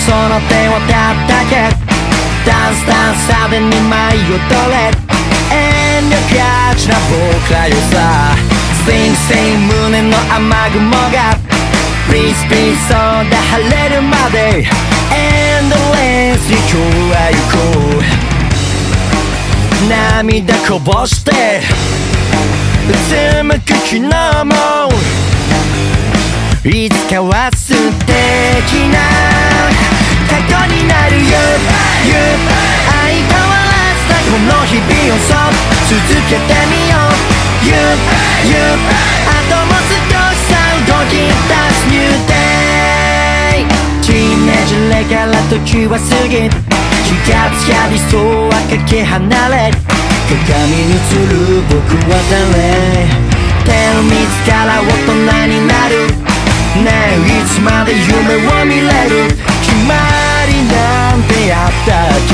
その手を叩けダンスダンス派手に舞い踊れ遠慮がちな僕らよさ Sing sing 胸の雨雲が Please please そうだ晴れるまで Endless に今日は行こう涙こぼしてうつむく昨日もいつかは素敵な過去になるよ You 相変わらずだこの日々をそう続けてみよう You あともう少しさ動き出す New Day ティーンエイジャーから時は過ぎ気がつか理想はかけ離れ鏡に映る僕は誰 Tell me いつから大人になるねえいつまで夢を見れる決まりなんてあったっ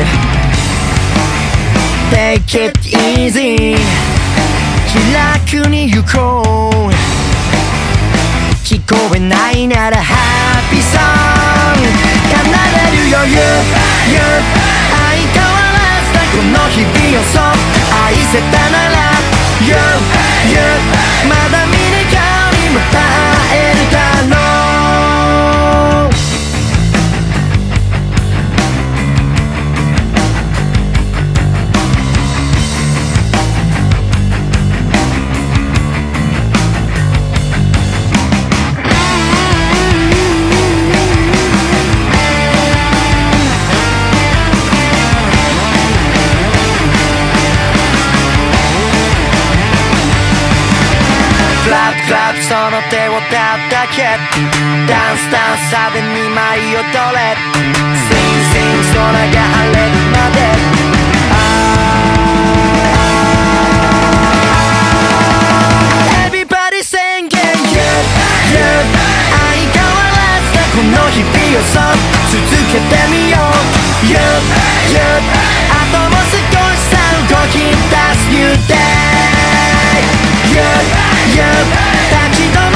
け Take it easy 気楽に行こう聞こえないなら Happy Song 奏でるよ You 相変わらずだこの日々をそう愛せたなら You まだ見ぬ顔にまた会えるだろうクラブその手を叩けダンスダンス派手に舞い踊れ Sing sing 空が晴れるまでEverybody sing it You 相変わらずだこの日々をそう続けてみよう You あともう少しさ動き出す New Day You 立ち止ま